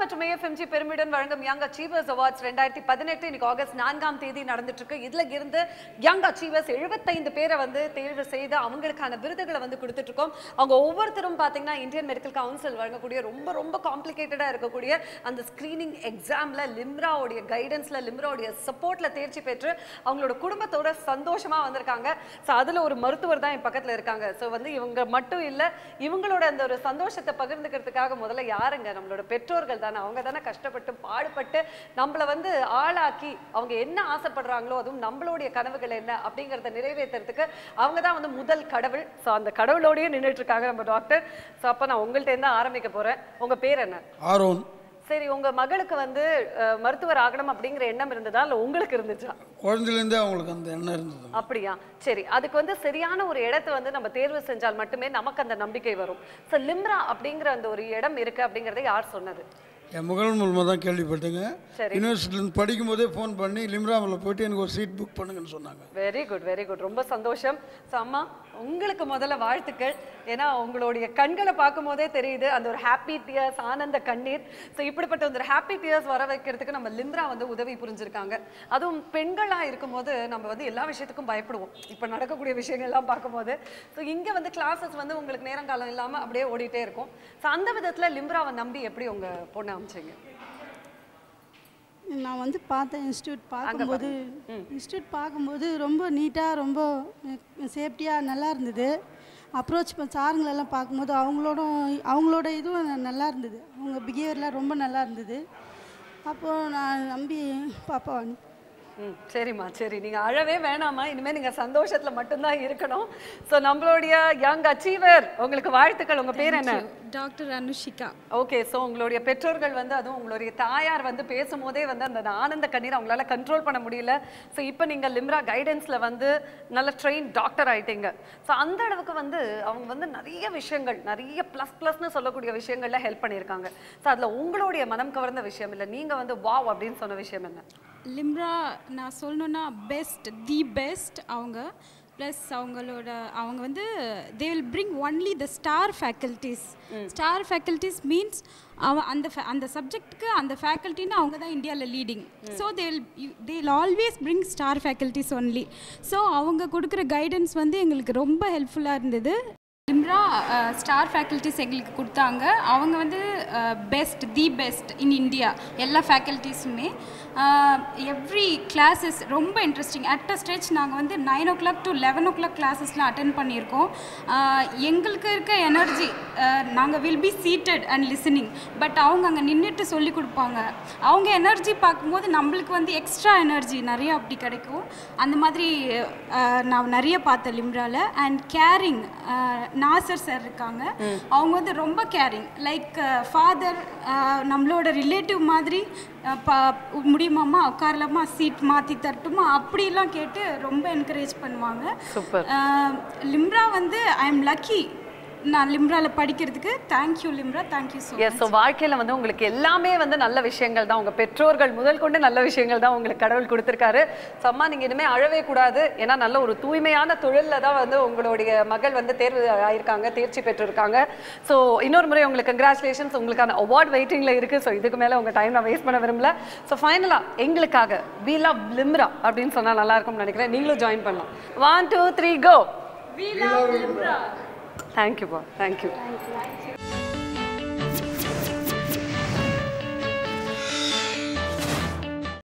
மற்றும் AFMG பெருமிடன் வழங்கும் young achievers awards 2018 இன்னைக்கு ஆகஸ்ட் 4ஆம் தேதி நடந்துட்டு இருக்கு. இதுல இருந்து யங் அச்சீவர்ஸ் 75 பேரை வந்து தேர்வு செய்து அவங்களுக்கான விருதுகளை வந்து கொடுத்துட்டு இருக்கோம். அவங்க ஒவ்வொருத்தரும் பாத்தீங்கன்னா இந்தியன் மெடிக்கல் கவுன்சில் வழங்கக்கூடிய ரொம்ப ரொம்ப காம்ப்ளிகேட்டடா இருக்கக்கூடிய அந்த ஸ்கிரீனிங் எக்ஸாம்ல லிம்ராவுடைய கைடன்ஸ்ல லிம்ராவுடைய சப்போர்ட்ல தேர்ச்சி பெற்று அவங்களோட குடும்பத்தோட சந்தோஷமா வந்திருக்காங்க. ஸோ அதுல ஒரு மருத்துவர் தான் என் பக்கத்துல இருக்காங்க. ஸோ வந்து இவங்க மட்டும் இல்ல, இவங்களோட அந்த ஒரு சந்தோஷத்தை பகிர்ந்துக்கிறதுக்காக முதல்ல யாருங்க, நம்மளோட பெற்றோர்கள் தானே. அவங்க தானே கஷ்டப்பட்டு பாடுபட்டு நம்மளை வந்து ஆளாக்கி அவங்க என்ன ஆசைப்படுறாங்களோ அதுவும் நம்மளுடைய கனவுகள் என்ன அப்படிங்கிறத நிறைவேற்றுறதுக்கு அவங்க தான் வந்து முதல் கடவுள். ஸோ அந்த கடவுளோடய நின்றுட்டு இருக்காங்க நம்ம டாக்டர். ஸோ அப்போ நான் உங்கள்கிட்ட என்ன ஆரம்பிக்க போறேன். உங்க பேர் என்ன? ஆரோன். சரி, உங்க மகளுக்கு வந்து மருத்துவர் ஆகணும் அப்படிங்கிற எண்ணம் இருந்ததா இல்ல உங்களுக்கு இருந்துச்சா? குழந்தையிலேருந்தே அவங்களுக்கு அந்த எண்ணம் இருந்தது. அப்படியா? சரி, அதுக்கு வந்து சரியான ஒரு இடத்தை வந்து நம்ம தேர்வு செஞ்சால் மட்டுமே நமக்கு அந்த நம்பிக்கை வரும். ஸோ லிம்ரா அப்படிங்கிற அந்த ஒரு இடம் இருக்கு அப்படிங்கறத யார் சொன்னது? என் மகள் மூலமாக தான் கேள்விப்பட்டேங்க. யூனிவர்சிட்டிலேருந்து படிக்கும் போதே ஃபோன் பண்ணி லிம்ராவில் போயிட்டு எனக்கு ஒரு சீட் புக் பண்ணுங்கன்னு சொன்னாங்க. வெரி குட், வெரி குட், ரொம்ப சந்தோஷம். ஸோ அம்மா, உங்களுக்கு முதல்ல வாழ்த்துக்கள். ஏன்னா உங்களுடைய கண்களை பார்க்கும் போதே தெரியுது அந்த ஒரு ஹாப்பி டியர்ஸ், ஆனந்த கண்ணீர். ஸோ இப்படிப்பட்ட ஒரு ஹாப்பி டியர்ஸ் வர வைக்கிறதுக்கு நம்ம லிம்ரா வந்து உதவி புரிஞ்சிருக்காங்க. அதுவும் பெண்களாக இருக்கும்போது நம்ம வந்து எல்லா விஷயத்துக்கும் பயப்படுவோம். இப்போ நடக்கக்கூடிய விஷயங்கள்லாம் பார்க்கும்போது ஸோ இங்கே வந்து கிளாஸஸ் வந்து உங்களுக்கு நேரம் காலம் இல்லாமல் அப்படியே ஓடிட்டே இருக்கும். ஸோ அந்த விதத்தில் லிம்ராவை நம்பி எப்படி உங்கள் பொண்ணை அமைச்சிங்க? நான் வந்து பார்த்தேன் இன்ஸ்டியூட் பார்க்கும்போது ரொம்ப நீட்டாக, ரொம்ப சேஃப்டியாக நல்லா இருந்தது. அப்ரோச் சாருங்களெல்லாம் பார்க்கும்போது அவங்களோட இதுவும் நல்லா இருந்தது. அவங்க பிஹேவியர்லாம் ரொம்ப நல்லா இருந்தது. அப்போது நான் நம்பி பாப்பா சரிம்மா, சரி, நீங்கள் அழவே வேணாமா. இனிமேல் நீங்கள் சந்தோஷத்தில் மட்டும்தான் இருக்கணும். ஸோ நம்மளுடைய யங் அச்சீவர், உங்களுக்கு வாழ்த்துக்கள். உங்கள் பேர் என்ன? டாக்டர் அனுஷிகா. ஓகே, ஸோ உங்களுடைய பெற்றோர்கள் வந்து அதுவும் உங்களுடைய தாயார் வந்து பேசும்போதே வந்து அந்த ஆனந்த கண்ணீர் அவங்களால கண்ட்ரோல் பண்ண முடியல. ஸோ இப்போ நீங்கள் லிம்ரா கைடன்ஸில் வந்து நல்ல ட்ரெயின் டாக்டர் ஆகிட்டீங்க. ஸோ அந்த அளவுக்கு வந்து அவங்க வந்து நிறைய விஷயங்கள், நிறைய ப்ளஸ்னு சொல்லக்கூடிய விஷயங்கள்ல ஹெல்ப் பண்ணியிருக்காங்க. ஸோ அதில் உங்களுடைய மனம் கவர்ந்த விஷயம் இல்லை, நீங்கள் வந்து வாவ் அப்படின்னு சொன்ன விஷயம் என்ன? லிம்ரா நான் சொல்லணுன்னா தி பெஸ்ட் அவங்க. ப்ளஸ் அவங்க வந்து they will bring only the star faculties means அந்த சப்ஜெக்ட்டுக்கு அந்த ஃபேக்கல்ட்டின்னு அவங்க தான் இந்தியாவில் leading. So they will always bring star faculties only. So அவங்க கொடுக்குற கைடன்ஸ் வந்து எங்களுக்கு ரொம்ப ஹெல்ப்ஃபுல்லாக இருந்தது. லிம்ரா ஸ்டார் ஃபேக்கல்ட்டிஸ் எங்களுக்கு கொடுத்தாங்க. அவங்க வந்து தி பெஸ்ட் இன் இந்தியா. எல்லா ஃபேக்கல்ட்டிஸுமே எவ்ரி கிளாஸஸ் ரொம்ப இன்ட்ரெஸ்டிங். அட் அ ஸ்டேஜ் நாங்கள் வந்து 9 o'clock to 11 o'clock கிளாஸஸ்லாம் அட்டென்ட் பண்ணியிருக்கோம். எங்களுக்கு இருக்க எனர்ஜி, நாங்கள் will be seated and listening, but அவங்க அங்கே நின்றுட்டு சொல்லி கொடுப்பாங்க. அவங்க எனர்ஜி பார்க்கும்போது நம்மளுக்கு வந்து எக்ஸ்ட்ரா எனர்ஜி நிறைய அப்படி கிடைக்கும். அந்த மாதிரி நான் நிறைய பார்த்தேன் லிம்ராவில். அண்ட் கேரிங், நாசர் சார் இருக்காங்க. அவங்க வந்து ரொம்ப கேரிங், லைக் ஃபாதர், நம்மளோட ரிலேட்டிவ் மாதிரி. முடியுமாம்மா, உட்காரலாமா, சீட் மாற்றி தரட்டுமா அப்படிலாம் கேட்டு ரொம்ப என்கரேஜ் பண்ணுவாங்க. லிம்ரா வந்து ஐ எம் லக்கி நான் லிம்ராவில் படிக்கிறதுக்கு. Thank you Limra, thank you so much. So வாழ்க்கையில் வந்து உங்களுக்கு எல்லாமே வந்து நல்ல விஷயங்கள் தான், உங்கள் பெற்றோர்கள் முதல் கொண்டு நல்ல விஷயங்கள் தான் உங்களுக்கு கடவுள் கொடுத்துருக்காரு. ஸோ அம்மா, நீங்கள் இனிமேல் அழவே கூடாது. ஏன்னா நல்ல ஒரு தூய்மையான தொழிலில் தான் வந்து உங்களுடைய மகள் வந்து தேர்வு ஆயிருக்காங்க, தேர்ச்சி பெற்றிருக்காங்க. ஸோ இன்னொரு முறை உங்களுக்கு கங்க்ராச்சுலேஷன்ஸ். உங்களுக்கான அவார்ட் வெயிட்டிங்கில் இருக்குது. ஸோ இதுக்கு மேலே உங்கள் டைம் நான் வேஸ்ட் பண்ண விரும்பல. ஸோ ஃபைனலாக எங்களுக்காக வி லவ் லிம்ரா அப்படின்னு சொன்னால் நல்லாயிருக்கும்னு நினைக்கிறேன். நீங்களும் ஜாயின் பண்ணலாம். 1 2 3 go. We love Limra. Thank you, boy. Thank you.